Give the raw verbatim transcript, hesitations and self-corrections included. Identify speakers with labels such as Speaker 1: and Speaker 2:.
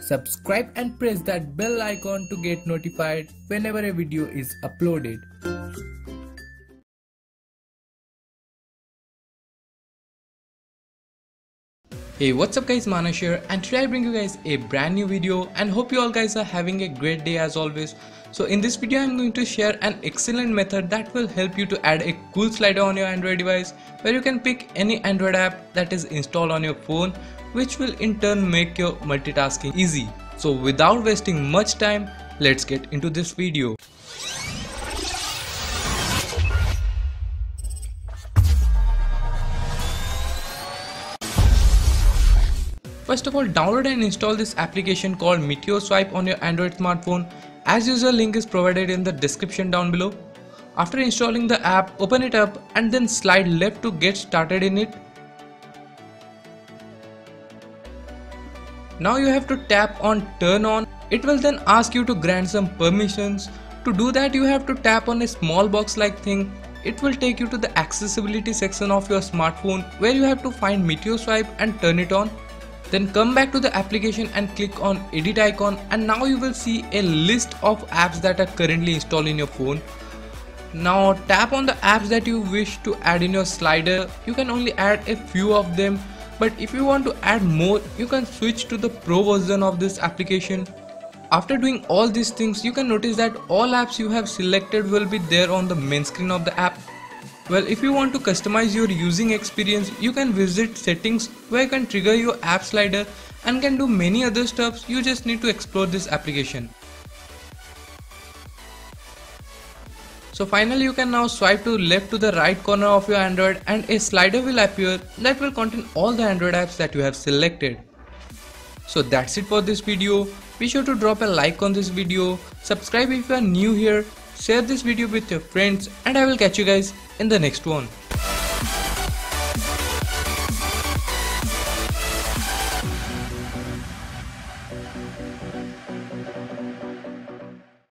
Speaker 1: subscribe and press that bell icon to get notified whenever a video is uploaded. Hey, what's up guys, Manas here, and today I bring you guys a brand new video and hope you all guys are having a great day as always. So in this video I'm going to share an excellent method that will help you to add a cool slider on your Android device where you can pick any Android app that is installed on your phone, which will in turn make your multitasking easy. So without wasting much time, let's get into this video. First of all, download and install this application called Meteor Swipe on your Android smartphone. As usual, link is provided in the description down below. After installing the app, open it up and then slide left to get started in it. Now you have to tap on turn on. It will then ask you to grant some permissions. To do that, you have to tap on a small box like thing. It will take you to the accessibility section of your smartphone where you have to find Meteor Swipe and turn it on. Then come back to the application and click on edit icon, and now you will see a list of apps that are currently installed in your phone. Now tap on the apps that you wish to add in your slider. You can only add a few of them, but if you want to add more, you can switch to the pro version of this application. After doing all these things, you can notice that all apps you have selected will be there on the main screen of the app. Well, if you want to customize your using experience, you can visit settings where you can trigger your app slider and can do many other stuffs. You just need to explore this application. So finally, you can now swipe to left to the right corner of your Android and a slider will appear that will contain all the Android apps that you have selected. So that's it for this video. Be sure to drop a like on this video, subscribe if you are new here, share this video with your friends, and I will catch you guys in the next one.